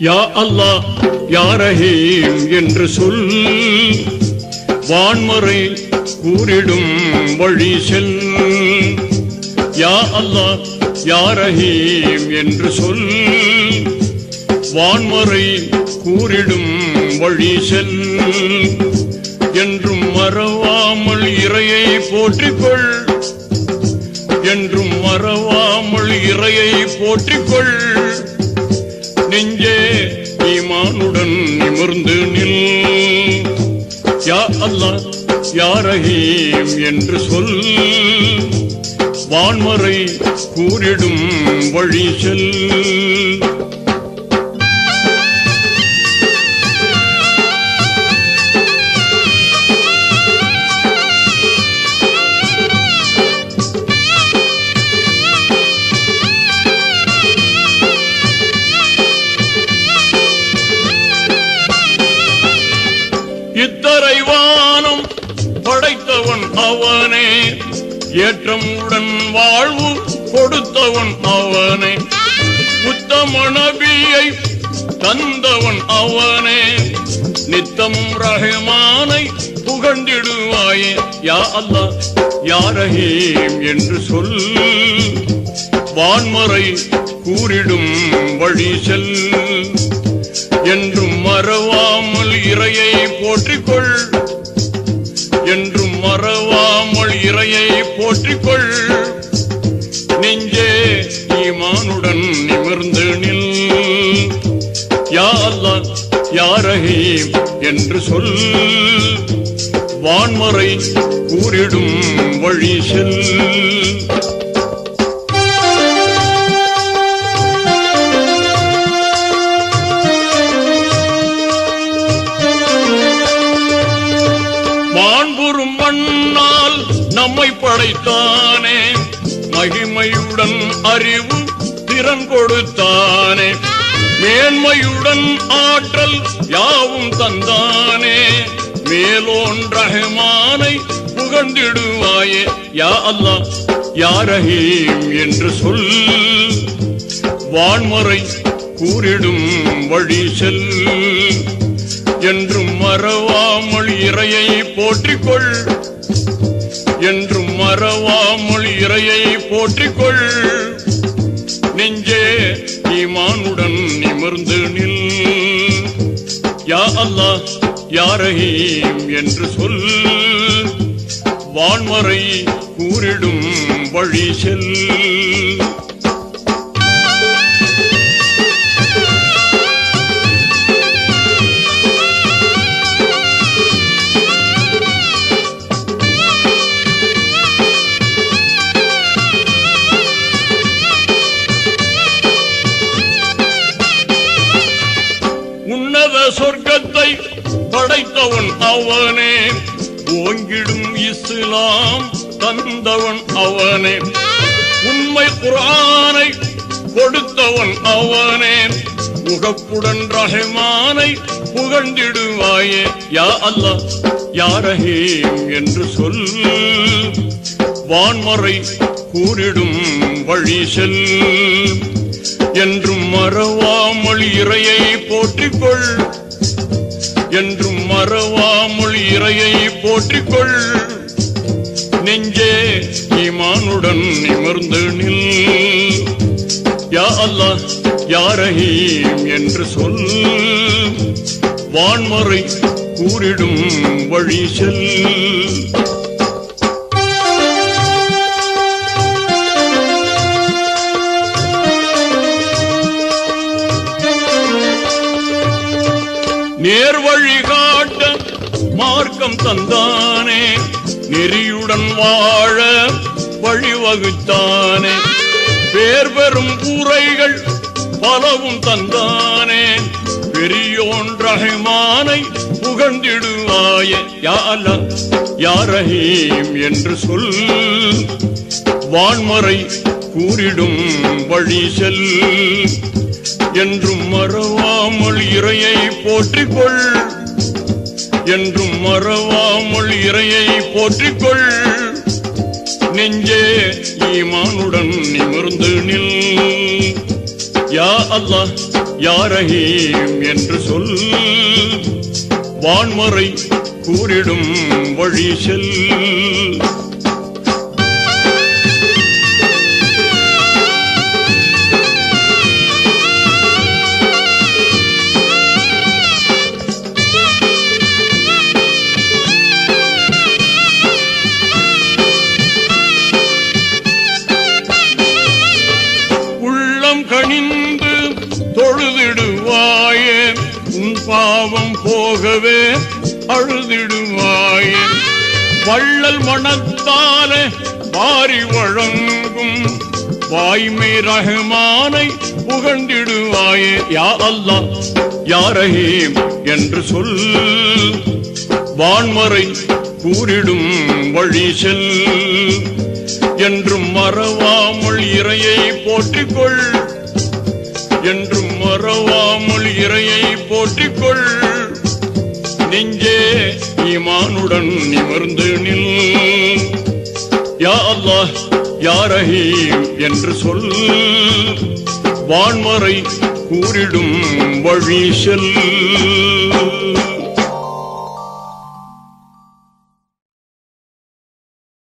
யா அல்லாஹ் யா ரஹீம் என்று சொல், வான்மறை கூறிடும் வழி செல். யா அல்லாஹ் யா ரஹீம் என்று சொல், வான்மறை கூறிடும் வழி செல். என்றும் மறவாமல் இறையை போற்றிக்கொள், என்றும் மறவாமல் இறையை போற்றிக்கொள். நெஞ்சே ஈமானுடன் நிமிர்ந்து நில். யா அல்லாஹ் யா ரஹீம் என்று சொல், வான்மறை கூறிடும் வழி செல். இத்தரை வானம் படைத்தவன் அவனே, ஏற்றமுடன் வாழ்வு கொடுத்தவன் அவனே. உத்தம நபியை தந்தவன் அவனே, நித்தமும் ரஹ்மானை புகழ்ந்திடுவாயே. யா அல்லாஹ் யா ரஹீம் என்று சொல், வான்மறை கூறிடும் வழி செல். என்றும் மறவாமல் இறையை போற்றிக்கொள், என்றும் மறவாமல் இறையை போற்றிக்கொள். நெஞ்சே ஈமானுடன் நிமிர்ந்து நில். யா அல்லாஹ் யா ரஹீம் என்று சொல், வான்மறை கூறிடும் வழி செல். வான்புறும் மண்ணால் நம்மை படைத்தானே, மகிமையுடன் அறிவு திறன் கொடுத்தானே. மேன்மையுடன் ஆற்றல் யாவும் தந்தானே, மேலோன் ரஹ்மானை புகழ்ந்திடுவாயே. யா அல்லாஹ் யா ரஹீம் என்று சொல், வான்மறை கூறிடும் வழி செல். என்றும் மறவாமல் இறையை போற்றிக்கொள், என்றும் மறவாமல் இறையை போற்றிக்கொள். நெஞ்சே ஈமானுடன் நிமிர்ந்து நில். யா அல்லாஹ் யா ரஹீம் என்று சொல், வான்மறை கூறிடும் வழி செல். உன்னத சொர்க்கத்தை படைத்தவன் அவனே, ஓங்கிடும் இஸ்லாம் தந்தவன் அவனே. உண்மை குர்ஆனை கொடுத்தவன் அவனே, முகப்புடன் ரஹ்மானை புகழ்ந்திடுவாயே. யா அல்லாஹ் யா ரஹீம் என்று சொல், வான்மறை கூறிடும் வழி செல். என்றும் மறவாமல் இறையை போற்றிக்கொள், என்றும் மறவாமல் இறையை போற்றிக்கொள். நெஞ்சே ஈமானுடன் நிமிர்ந்து நில். யா அல்லாஹ் யா ரஹீம் என்று சொல், வான்மறை கூறிடும் வழி செல். நேர் வழி காட்ட மார்க்கம் தந்தானே, நெறியுடன் வாழ வழிவகுத்தானே. பேர் பெறும் கூரைகள் பலவும் தந்தானே, பெரியோன் ரஹ்மானை புகழ்ந்திடுவாயே. யா அல்லாஹ் யா ரஹீம் என்று சொல், வான்மறை கூறிடும் வழி செல். என்றும் மறவாமல் இறையை போற்றிக்கொள், என்றும் மறவாமல் இறையை போற்றிக்கொள். நெஞ்சே ஈமானுடன் நிமிர்ந்து நில். யா அல்லாஹ் யா ரஹீம் என்று சொல், வான்மறை கூறிடும் வழி செல். உள்ளம் கனிந்து தொழுதிடுவாயே, உன் பாவம் போகவே அழுதிடுவாயே. வள்ளல் மனத்தாலே வாரி வழங்கும் வாய்மை ரஹ்மானை புகழ்ந்திடுவாயே. யா அல்லாஹ் யா ரஹீம் என்று சொல், வான்மறை கூறிடும் வழி செல். என்றும் மறவாமல் இறையை போற்றிக்கொள், என்றும் மறவாமல் இறையை போற்றிக்கொள். நெஞ்சே ஈமானுடன் நிமிர்ந்து நில். யா அல்லாஹ் யா ரஹீம் என்று சொல், வான்மறை கூறிடும் வழி செல்.